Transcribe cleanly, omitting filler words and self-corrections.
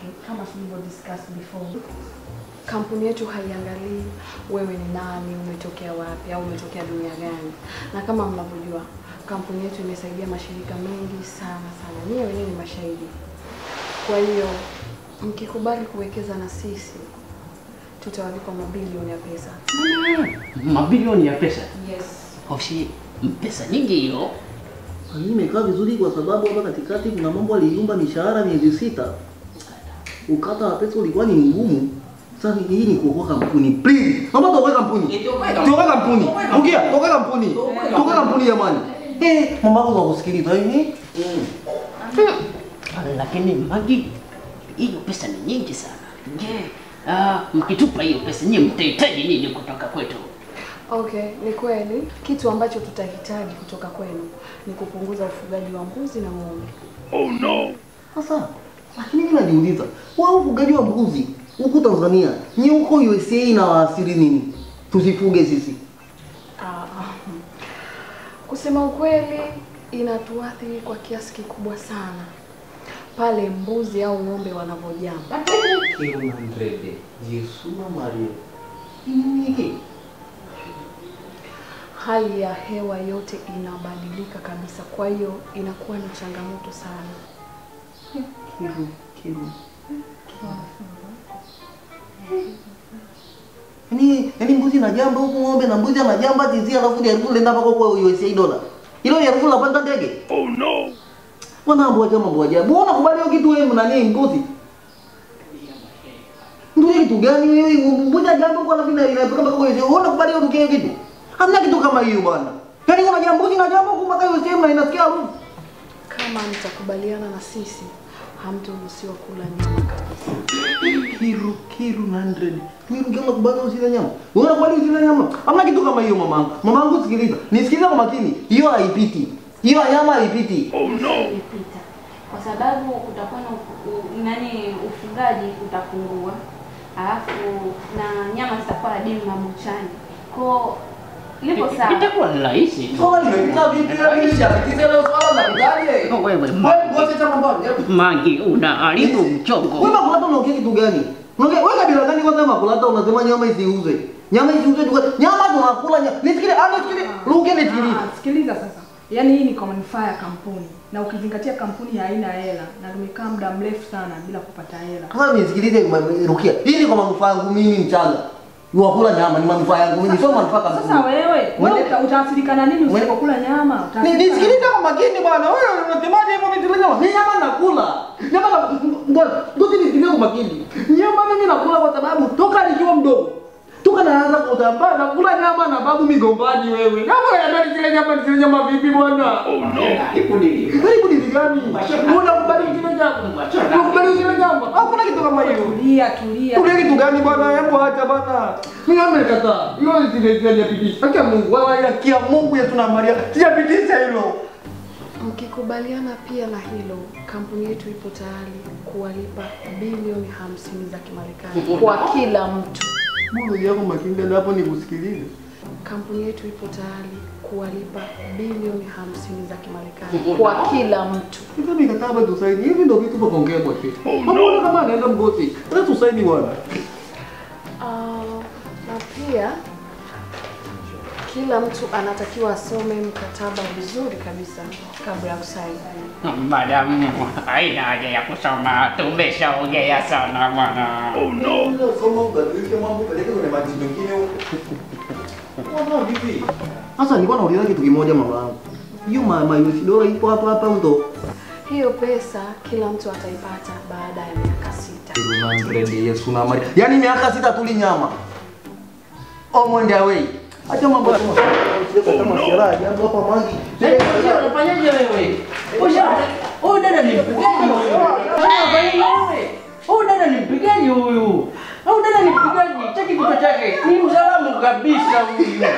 kama tulivyo discuss before. Kampuni yetu haiangalii wewe ni nani, umetokea wapi au umetokea dunia gani. Na kama mnavyojua, kampuni yetu imesaidia mashirika mengi sana. Nyie wenyewe ni mashahidi. Kwa hiyo mkikubali kuwekeza na sisi, tutawalipa mabilioni ya pesa. Mabilioni ya pesa? Yes. Hoshi, pesa nyingi hiyo. Hii imekaa vizuri kwa sababu hapa katikati kuna mambo aliumba mishahara miezi 6. Ukata wa pesa ulikuwa ni ngumu. Sasa hii ni kuokoa kampuni. Please, naomba toka kampuni. Toka kampuni. Rukia, toka kampuni. Toka kampuni jamani. Mama wangu anakusikiliza hivi. Lakini Magi, hiyo pesa ni nyingi sana. Je, mkitupa hiyo pesa nyinyi mtahitaji nini kutoka kwetu? Okay, ni kweli. Kitu ambacho tutahitaji kutoka kwenu ni kupunguza ufugaji wa mbuzi na ng'ombe. Oh no. Sasa, lakini mimi najiuliza, wao ufugaji wa mbuzi huko Tanzania, ni huko USA inawaasili nini? Tusifuge sisi. Kusema ukweli inatuathiri kwa kiasi kikubwa sana pale mbuzi au ng'ombe wanapojamba. Yesu Maria. Nini? Hali ya hewa yote inabadilika kabisa, kwa hiyo inakuwa ni changamoto sana. Kiru. Yaani mbuzi na jamba huko, ng'ombe na mbuzi na jamba tizi, alafu jaribu lenda mpaka kwa USA dola. Hilo jaribu la panda ndege. Oh no. Wana mambo ajabu. Mbona kubali hiyo kitu wewe mnani mbuzi? Ndio kitu gani wewe mbuzi jamba kwa nafina inatoka mpaka kwa USA. Unaona kubali hiyo kitu? Hamna kitu kama hiyo bwana. Yaani kama jambuzi na jambo kwa mpaka USA na inasikia harufu. Kama mtakubaliana na sisi, hamtaruhusiwa kula nyama kabisa. Kiru 100. Mimi ngema kubali usile nyama. Wewe kwani usile nyama? Hamna kitu kama hiyo mamangu. Mamangu sikiliza. Nisikilize kwa makini. Hiyo haipiti. Hiyo nyama haipiti. Oh no. Kwa sababu kutakuwa na ufugaji utapungua. Alafu na nyama zitakuwa adimu na buchani. Kwa lipo sawa. Itakuwa rahisi. Kwa nini unapita vipi na kisha? Kitendo swala la bidali. Wewe Ngoja chama mbona? Magi unaharibu mchongo. Wewe makulata unaongea kitu gani? Unaongea wewe kabila gani kwanza makulata unasema nyama isiuze? Nyama isiuze tu. Nyama tunakula nyama. Nisikilize, Ruke nisikilize. Sikiliza sasa. Yaani hii ni common fire kampuni. Na ukizingatia kampuni haina hela na tumekaa muda mrefu sana bila kupata hela. Sasa nisikilize Rukia. Hii ni kwa manufaa yangu mimi mchanga. Yuakula nyama ni manufaa yangu mimi, sio manufaa kabisa. Sasa wewe utaathirika na nini usipokula nyama? Nisikilize kwa makini bwana. Wewe unasemaje hivyo mimi nyama? Mimi nyama nakula. Nyama na bwana, ndio nisikilize kwa makini. Nyama mimi nakula kwa sababu toka nikiwa mdogo. Toka naanza kutambaa nakula nyama na babu migombani wewe. Kama unadai zile nyama vipi bwana? Oh no. Ipo nini? Karibu nini gani? Mbona kubali zile nyama? Kubali zile nyama. Hakuna kitu kama hiyo. Tulia. Tulia kitu gani bwana? Hebu acha bwana. Mimi nimekataa. Hiyo sijapitisha. Acha Mungu. Wewe akia Mungu yetu na Maria. Sijapitisha hilo. Mkikubaliana pia na hilo, kampuni yetu ipo tayari kuwalipa bilioni 50 za Kimarekani kwa kila mtu. Mungu yako makini hapo nikusikilize. Kampuni yetu ipo tayari kuwalipa bilioni 50 za Kimarekani kwa kila mtu. Hizo mikataba tusaini. Hivi ndio vitu vya kuongea kwa sisi. Mbona kama anaenda mgosi? Sasa tusaini bwana. Na pia kila mtu anatakiwa asome mkataba vizuri kabisa kabla ya kusaini. Madam, haina haja ya kusoma. Tumeshaongea sana bwana. Oh no. Sasa nilikuwa nauliza kitu kimoja mama yangu. Hiyo US dola ipo hapa ndo. Hiyo pesa kila mtu ataipata baada ya miaka 6. Yesu na Maria. Yaani miaka 6 tuli nyama. Omonde away. Acha mambo kama mashara jambo hapa mwangi. Unafanyaje wewe? Dada ni mpigaji. Unafanyaje wewe? Dada ni mpigaji huyu. Dada ni mpigaji. Cheki kichwa chake. Ni mzalamu kabisa huyu.